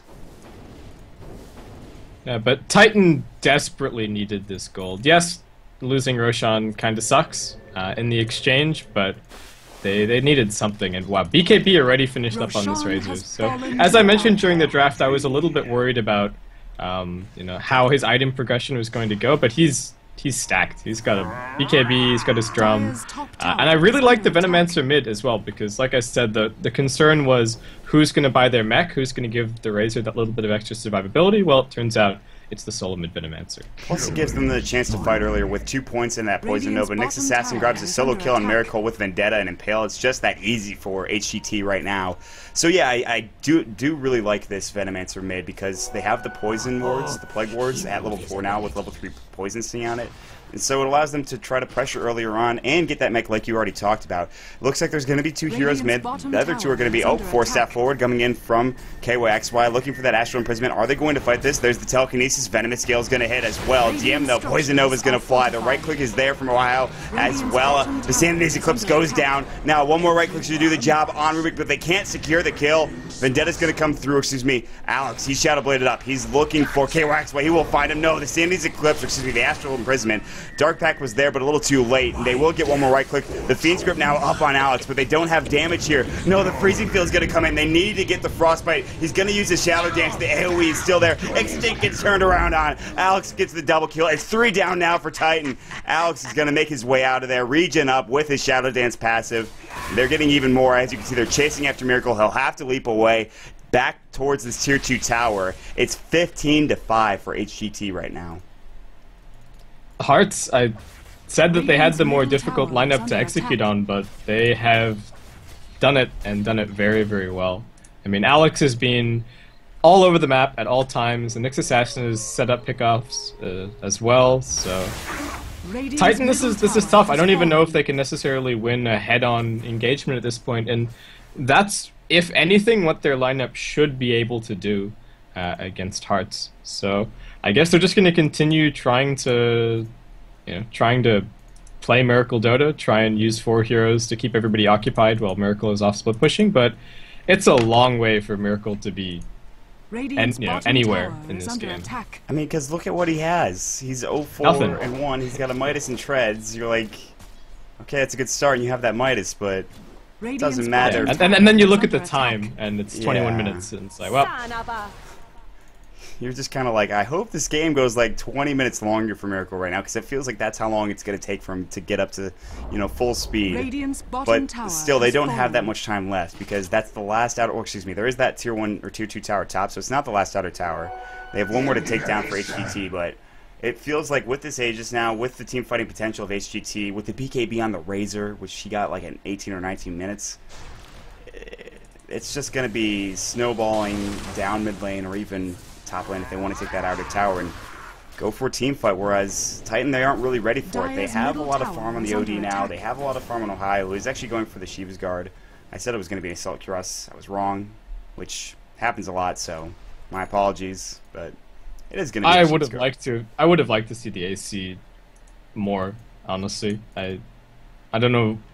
Yeah, but Titan desperately needed this gold. Yes, losing Roshan kind of sucks uh, in the exchange, but They, they needed something, and wow, B K B already finished up on this Razor. So, as I mentioned during the draft, I was a little bit worried about, um, you know, how his item progression was going to go, but he's he's stacked. He's got a B K B, he's got his drum, uh, and I really like the Venomancer mid as well, because, like I said, the the concern was who's going to buy their mech, who's going to give the Razor that little bit of extra survivability. Well, it turns out it's the solo mid Venomancer. Plus, it gives them the chance to fight earlier with two points in that Poison Nova. Nyx Assassin grabs a solo kill on Miracle with Vendetta and Impale. It's just that easy for H G T right now. So yeah, I, I do do really like this Venomancer mid because they have the Poison Wards, the Plague Wards at level four now with level three Poison Sting on it. And so it allows them to try to pressure earlier on and get that mech like you already talked about. It looks like there's going to be two heroes mid. The other two are going to be, oh, Force Staff forward coming in from K Y X Y, looking for that Astral Imprisonment. Are they going to fight this? There's the Telekinesis. Venomous Scale is going to hit as well. D M, though, Poison Nova is going to fly. The right click is there from Ohio as well. The Sanity's Eclipse goes down. Now, one more right click should do the job on Rubik, but they can't secure the kill. Vendetta's going to come through, excuse me. Alex, he's Shadow Bladed up. He's looking for K Y X Y. He will find him. No, the Sanity's Eclipse, excuse me, the Astral Imprisonment. Dark Pact was there, but a little too late. And they will get one more right click. The Fiend's Grip now up on Alex, but they don't have damage here. No, the Freezing Field is going to come in. They need to get the Frostbite. He's going to use the Shadow Dance. The AoE is still there. Extinct gets turned around on. Alex gets the double kill. It's three down now for Titan. Alex is going to make his way out of there. Regen up with his Shadow Dance passive. They're getting even more. As you can see, they're chasing after Miracle. He'll have to leap away back towards this tier two tower. It's fifteen to five for H G T right now. Hearts, I said that they had the more difficult lineup to execute on, but they have done it and done it very, very well. I mean, Alex has been all over the map at all times, and Nyx Assassin has set up pickoffs uh, as well, so Titan, this is this is tough. I don't even know if they can necessarily win a head-on engagement at this point, and that's, if anything, what their lineup should be able to do uh, against Hearts. So I guess they're just going to continue trying to, you know, trying to play Miracle Dota, try and use four heroes to keep everybody occupied while Miracle is off split pushing, but it's a long way for Miracle to be and, you know, anywhere in this game. Attack. I mean, because look at what he has. He's oh four Nothing. and one. He's got a Midas and Treads. You're like, okay, it's a good start, and you have that Midas, but it doesn't matter. Yeah, and, and, and then you look at the time, and it's twenty-one Yeah. minutes, and it's like, well, You're just kind of like, I hope this game goes like twenty minutes longer for Miracle right now, because it feels like that's how long it's going to take for him to get up to, you know, full speed. Radiant's bottom But tower still, they has don't have that fallen. much time left, because that's the last outer, or excuse me, there is that tier one or tier two tower top, so it's not the last outer tower. They have one more to take down for H G T, but it feels like with this Aegis now, with the team fighting potential of H G T, with the B K B on the Razor, which he got like in eighteen or nineteen minutes, it's just going to be snowballing down mid lane or even top lane if they want to take that outer tower and go for a team fight, whereas Titan, they aren't really ready for it. They Dire's have a middle lot of tower farm on the is O D under now. attack. They have a lot of farm on Ohio, who's actually going for the Shiva's Guard. I said it was going to be an Assault Cuirass. I was wrong, which happens a lot, so my apologies, but it is going to be I a would Shiva's have Guard. liked to. I would have liked to see the A C more. Honestly, I, I don't know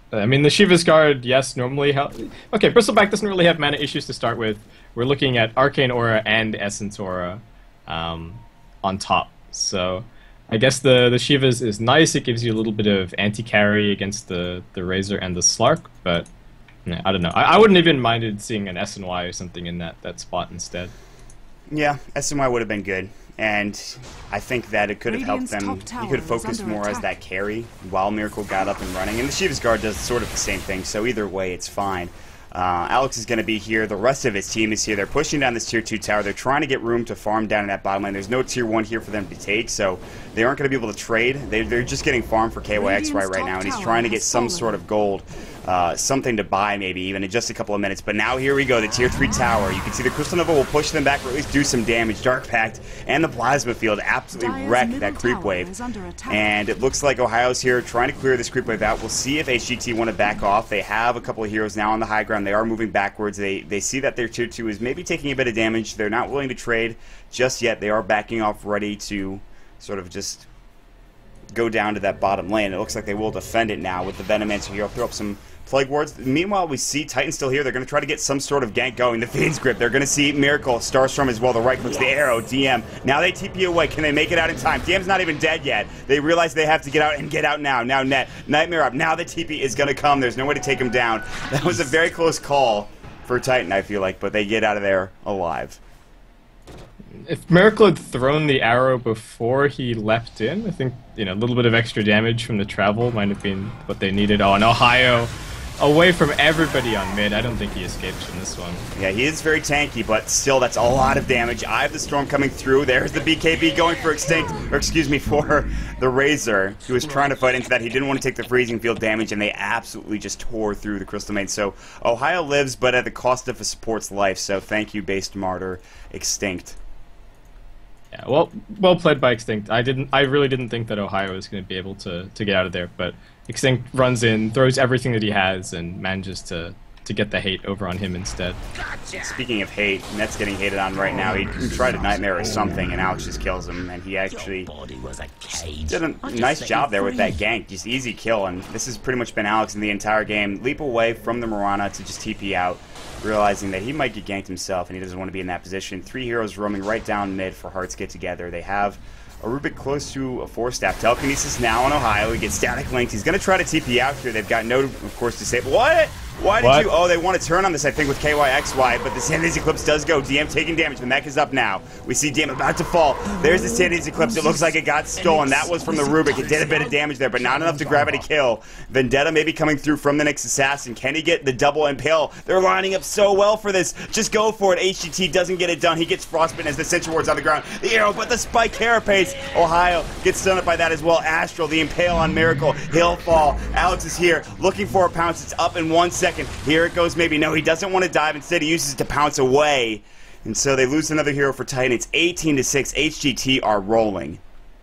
I mean, the Shiva's Guard, yes, normally help. Okay, Bristleback doesn't really have mana issues to start with. We're looking at Arcane Aura and Essence Aura um, on top. So I guess the, the Shiva's is nice. It gives you a little bit of anti-carry against the, the Razor and the Slark, but yeah, I don't know. I, I wouldn't even minded seeing an S N Y or something in that, that spot instead. Yeah, S N Y would have been good. And I think that it could have helped them. He could have focused more attack. as that carry while Miracle got up and running. And the Shiva's Guard does sort of the same thing, so either way, it's fine. Uh, Alex is going to be here. The rest of his team is here. They're pushing down this tier two tower. They're trying to get room to farm down in that bottom lane. There's no tier one here for them to take, so they aren't going to be able to trade. They, they're just getting farmed for K Y X Y right now, and he's trying to get some sort of gold. Uh, something to buy maybe even in just a couple of minutes. But now here we go, the tier three tower. You can see the Crystal Nova will push them back or at least do some damage. Dark Pact and the Plasma Field absolutely wreck that creep wave. And it looks like Ohio's here trying to clear this creep wave out. We'll see if H G T want to back off. They have a couple of heroes now on the high ground. They are moving backwards. They, they see that their tier two is maybe taking a bit of damage. They're not willing to trade just yet. They are backing off, ready to sort of just go down to that bottom lane. It looks like they will defend it now with the Venomancer here. I'll throw up some Plague Wards. Meanwhile, we see Titan still here. They're going to try to get some sort of gank going. The Fiend's Grip. They're going to see Miracle, Starstorm as well. The right clicks, yes. The arrow, D M. Now they T P away. Can they make it out in time? D M's not even dead yet. They realize they have to get out and get out now. Now Net. Nightmare up. Now the T P is going to come. There's no way to take him down. That was a very close call for Titan, I feel like, but they get out of there alive. If Miracle had thrown the arrow before he leapt in, I think, you know, a little bit of extra damage from the travel might have been what they needed. Oh, and Ohio away from everybody on mid. I don't think he escapes from this one. Yeah, he is very tanky, but still, that's a lot of damage. Eye of the Storm coming through. There's the B K B going for Extinct, or excuse me, for the Razor, who was trying to fight into that. He didn't want to take the freezing field damage, and they absolutely just tore through the Crystal Maid. So Ohio lives, but at the cost of a support's life. So thank you, Based Martyr, Extinct. Yeah, well, well played by Extinct. I didn't, I really didn't think that Ohio was going to be able to to get out of there, but Extinct runs in, throws everything that he has, and manages to to get the hate over on him instead. Speaking of hate, Net's getting hated on right now. He tried a Nightmare or something, and Alex just kills him, and he actually did a nice job there with that gank. Just easy kill, and this has pretty much been Alex in the entire game. Leap away from the Mirana to just T P out, realizing that he might get ganked himself, and he doesn't want to be in that position. Three heroes roaming right down mid for Hearts get together. They have a Rubik close to a four-staff. Telekinesis now on Ohio. He gets static linked. He's going to try to T P out here. They've got no, of course, disable. What? Why did what? you? Oh, they want to turn on this, I think, with K Y X Y, but the Sandy's Eclipse does go. D M taking damage. The mech is up now. We see D M about to fall. There's the Sandy's Eclipse. It looks like it got stolen. That was from the Rubik. It did a bit of damage there, but not enough to grab it a kill. Vendetta maybe coming through from the next assassin. Can he get the double impale? They're lining up so well for this. Just go for it. H G T doesn't get it done. He gets frostbitten as the Sentry Ward's on the ground. The arrow, but the spike carapace. Ohio gets stunned up by that as well. Astral, the impale on Miracle. He'll fall. Alex is here looking for a pounce. It's up in one second. Here it goes. Maybe no, he doesn't want to dive. Instead, he uses it to pounce away. And so they lose another hero for Titan. It's eighteen to six. H G T are rolling.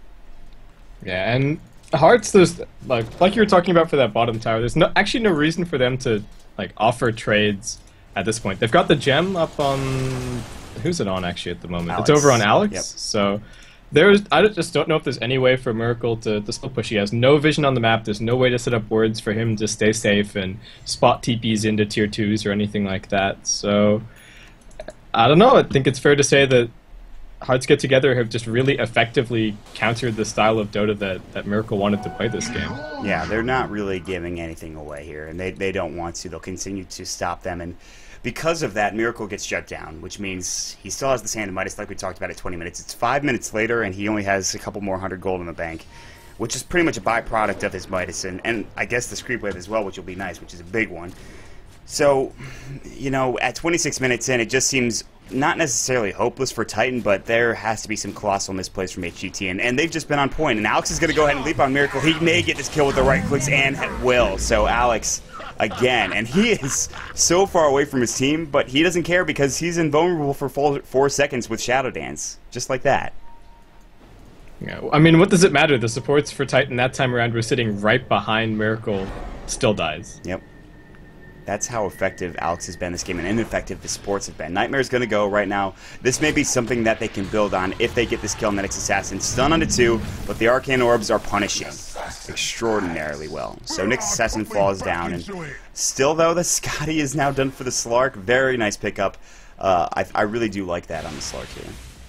Yeah, and Hearts, there's like like you were talking about for that bottom tower. There's no actually no reason for them to like offer trades at this point. They've got the gem up on who's it on actually at the moment? Alex. It's over on Alex. Yep. So there's I just don't know if there's any way for Miracle to, to still push. He has no vision on the map. There's no way to set up words for him to stay safe and spot T Ps into tier twos or anything like that. So I don't know. I think it's fair to say that Hearts Get Together have just really effectively countered the style of Dota that, that Miracle wanted to play this game. Yeah, they're not really giving anything away here, and they, they don't want to. They'll continue to stop them, and because of that, Miracle gets shut down, which means he still has the Sand of Midas like we talked about at twenty minutes. It's five minutes later, and he only has a couple more hundred gold in the bank, which is pretty much a byproduct of his Midas, and, and I guess the Screep Wave as well, which will be nice, which is a big one. So, you know, at twenty-six minutes in, it just seems not necessarily hopeless for Titan, but there has to be some colossal misplays from H G T, and, and they've just been on point. And Alex is going to go ahead and leap on Miracle. He may get this kill with the right clicks and at will. So Alex, again, and he is so far away from his team, but he doesn't care because he's invulnerable for four, four seconds with Shadow Dance, just like that. Yeah, I mean, what does it matter? The supports for Titan that time around were sitting right behind Miracle, still dies. Yep. That's how effective Alex has been this game and ineffective the supports have been. Nightmare's going to go right now. This may be something that they can build on if they get this kill on the next assassin. Stun onto two, but the Arcane Orbs are punishing. extraordinarily well. So Nick Assassin falls down, and still though the Scotty is now done for the Slark. Very nice pickup. Uh, I, I really do like that on the Slark here.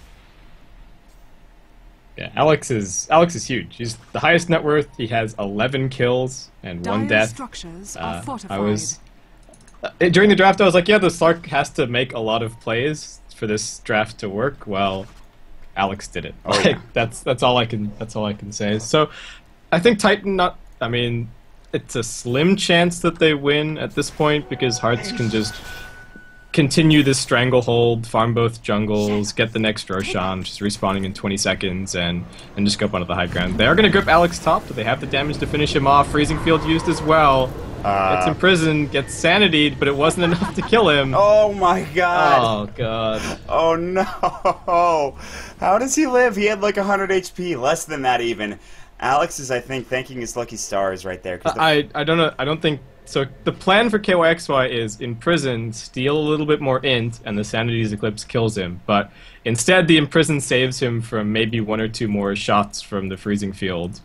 Yeah, Alex is Alex is huge. He's the highest net worth. He has eleven kills and one Dire death. structures Uh, are fortified. I was uh, during the draft. I was like, yeah, the Slark has to make a lot of plays for this draft to work. Well, Alex did it. Oh, Like, yeah. that's that's all I can that's all I can say. So, I think Titan. Not. I mean, it's a slim chance that they win at this point because Hearts can just continue this stranglehold, farm both jungles, get the next Roshan, just respawning in twenty seconds, and, and just go up onto the high ground. They are going to grip Alex top, but they have the damage to finish him off. Freezing Field used as well. Uh, Gets imprisoned, gets sanitied, but it wasn't enough to kill him. Oh my god! Oh, God. Oh no! How does he live? He had like one hundred H P, less than that even. Alex is, I think, thanking his lucky stars right there. 'Cause the I, I don't know. I don't think... So the plan for K Y X Y is imprison, steal a little bit more int, and the Sanity's Eclipse kills him. But instead, the imprison saves him from maybe one or two more shots from the Freezing Field,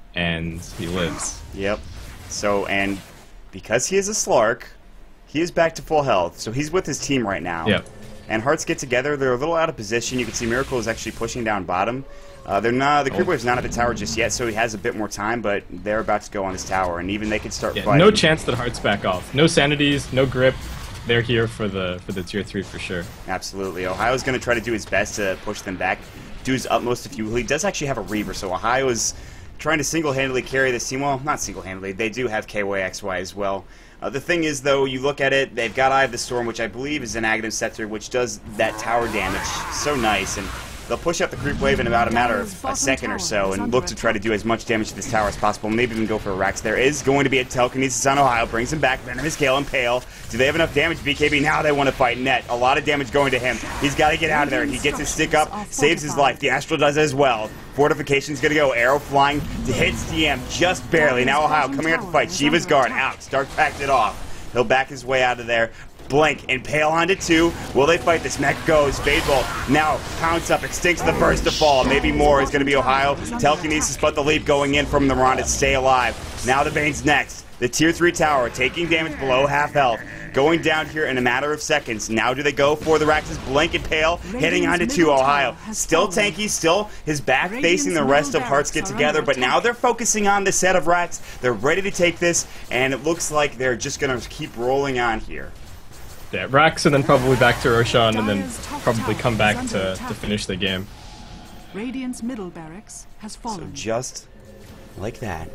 and he lives. Yep. So, and because he is a Slark, he is back to full health. So he's with his team right now. Yep. And Hearts get together. They're a little out of position. You can see Miracle is actually pushing down bottom. Uh, they're not. The creep wave's not at the tower just yet, so he has a bit more time. But they're about to go on his tower, and even they can start Yeah, fighting. no chance that Hearts back off. No sanities, no grip. They're here for the for the tier three for sure. Absolutely. Ohio's going to try to do his best to push them back, do his utmost if you will. He does actually have a Reaver, so Ohio is trying to single-handedly carry this team. Well, not single-handedly. They do have K Y X Y as well. Uh, the thing is, though, you look at it, they've got Eye of the Storm, which I believe is an Aghanim Scepter, which does that tower damage so nice, and they'll push up the creep wave in about a matter of a second or so and look to try to do as much damage to this tower as possible, maybe even go for a Rax. There is going to be a Telekinesis on Ohio, brings him back, Venomous Gale and Pale. Do they have enough damage? B K B, now they want to fight Net. A lot of damage going to him. He's got to get out of there. He gets his stick up, saves his life. The Astral does as well. Fortification's going to go. Arrow flying to hit D M just barely. Now Ohio coming out to fight. Shiva's Guard out. Stark packed it off. He'll back his way out of there. Blink, Impale onto two. Will they fight this? Mech goes. Fade Bolt now pounce up, extincts the first to fall. Maybe more is going to be Ohio. Telekinesis, but the leap going in from the Ron to stay alive. Now the Bane's next. The tier three tower taking damage below half health. Going down here in a matter of seconds. Now do they go for the Rax's Blink and Pale? Hitting onto two. Ohio. Still tanky, still his back facing the rest of Hearts get together, but now they're focusing on the set of Rax. They're ready to take this, and it looks like they're just going to keep rolling on here. Yeah, Rax and then probably back to Roshan and then probably come back to, to finish the game. Radiant's middle barracks has So fallen. just like that.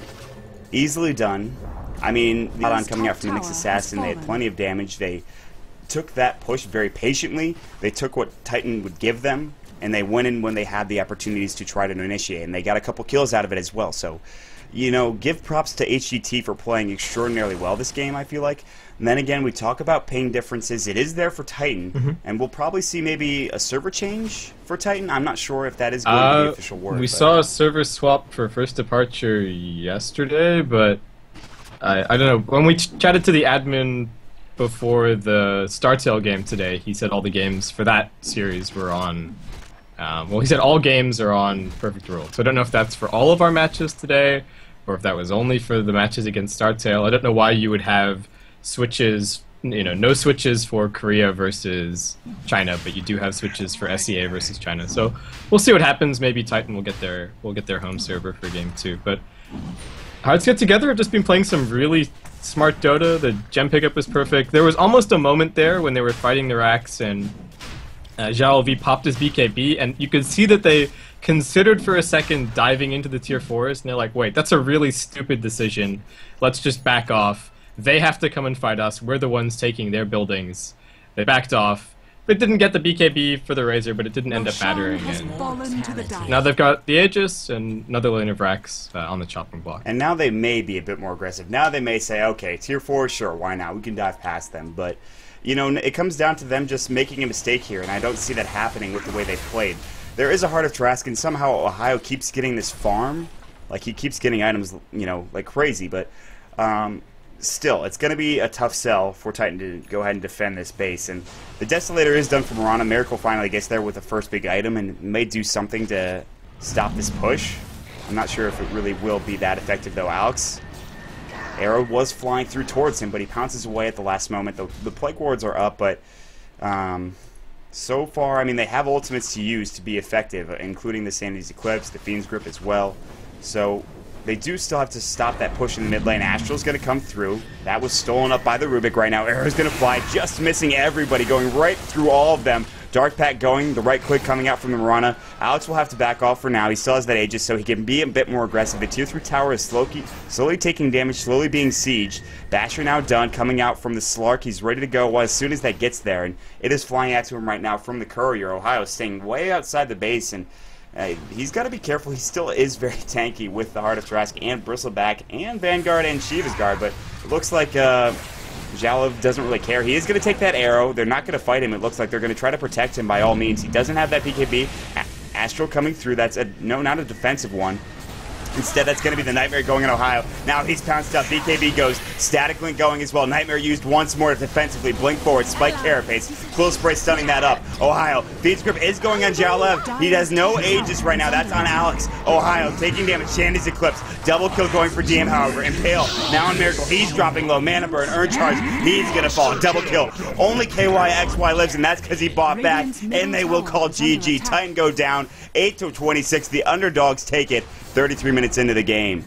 Easily done. I mean, the on coming out from the Nyx Assassin, they had plenty of damage. They took that push very patiently. They took what Titan would give them, and they went in when they had the opportunities to try to initiate, and they got a couple kills out of it as well. So, you know, give props to H G T for playing extraordinarily well this game, I feel like. And then again, we talk about ping differences. It is there for Titan, Mm-hmm. and we'll probably see maybe a server change for Titan. I'm not sure if that is going to be Uh, the official word. we but- saw a server swap for first departure yesterday, but I, I don't know. When we ch chatted to the admin before the StarTale game today, he said all the games for that series were on. Um, well, he said all games are on Perfect World. So I don't know if that's for all of our matches today, or if that was only for the matches against StarTale. I don't know why you would have switches, you know, no switches for Korea versus China, but you do have switches for S E A versus China. So we'll see what happens. Maybe Titan will get their will get their home server for game two. But Hearts Get Together have just been playing some really smart Dota. The gem pickup was perfect. There was almost a moment there when they were fighting the Rax and uh, Zhao V popped his B K B, and you could see that they considered for a second diving into the tier fours, and they're like, wait, that's a really stupid decision. Let's just back off. They have to come and fight us. We're the ones taking their buildings. They backed off. They didn't get the B K B for the Razor, but it didn't end up mattering. has And fallen to the dire. now they've got the Aegis and another lane of Rax uh, on the chopping block. And now they may be a bit more aggressive. Now they may say, okay, tier four, sure, why not? We can dive past them. But, you know, it comes down to them just making a mistake here, and I don't see that happening with the way they've played. There is a Heart of Trask, and somehow Ohio keeps getting this farm. Like, he keeps getting items, you know, like crazy. But um, still, it's going to be a tough sell for Titan to go ahead and defend this base. And the Desolator is done for Mirana. Miracle finally gets there with the first big item and may do something to stop this push. I'm not sure if it really will be that effective, though. Alex, arrow was flying through towards him, but he pounces away at the last moment. The, the Plague Wards are up, but um, so far, I mean, they have ultimates to use to be effective, including the Sanity's Eclipse, the Fiend's Grip as well. So they do still have to stop that push in the mid lane. Astral's going to come through. That was stolen up by the Rubik right now. Arrow's going to fly, just missing everybody, going right through all of them. Dark Pact going, the right click coming out from the Mirana. Alex will have to back off for now. He still has that Aegis, so he can be a bit more aggressive. The tier three tower is slowly, slowly taking damage, slowly being sieged. Basher now done, coming out from the Slark. He's ready to go well, as soon as that gets there. And it is flying out to him right now from the Courier. Ohio staying way outside the base, and uh, he's got to be careful. He still is very tanky with the Heart of Trask and Bristleback and Vanguard and Shiva's Guard, but it looks like Uh, Jalov doesn't really care. He is going to take that arrow. They're not going to fight him. It looks like they're going to try to protect him by all means. He doesn't have that P K B. A Astral coming through. That's a no, not a defensive one. Instead, that's going to be the Nightmare going in Ohio. Now he's pounced up. B K B goes. Static Link going as well. Nightmare used once more defensively. Blink forward. Spike Carapace. Quill Spray stunning that up. Ohio. Fiend's Grip is going on Jalev. He has no Aegis right now. That's on Alex. Ohio taking damage. Shandy's Eclipse. Double kill going for D M, however. Impale. Now on Miracle. He's dropping low. Mana Burn. Earn Charge. He's going to fall. Double kill. Only K Y X Y lives, and that's because he bought back. And they will call G G. Titan go down. eight to twenty-six. The underdogs take it. thirty-three minutes into the game.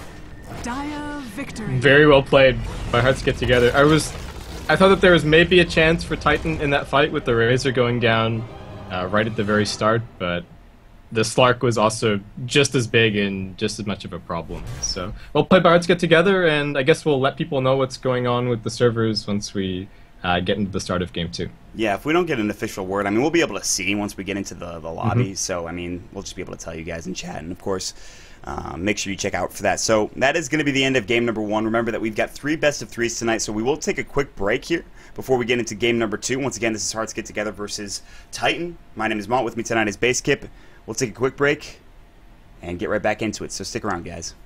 Dire victory. Very well played. My hearts get together. I was, I thought that there was maybe a chance for Titan in that fight with the Razor going down uh, right at the very start, but the Slark was also just as big and just as much of a problem. So, well played. My hearts get together, and I guess we'll let people know what's going on with the servers once we uh, get into the start of game two. Yeah, if we don't get an official word, I mean, we'll be able to see once we get into the, the lobby. Mm-hmm. So, I mean, we'll just be able to tell you guys in chat. And, of course, uh, make sure you check out for that. So, that is going to be the end of game number one. Remember that we've got three best of threes tonight. So, we will take a quick break here before we get into game number two. Once again, this is Hearts Get Together versus Titan. My name is Mont. With me tonight is Base Kip. We'll take a quick break and get right back into it. So, stick around, guys.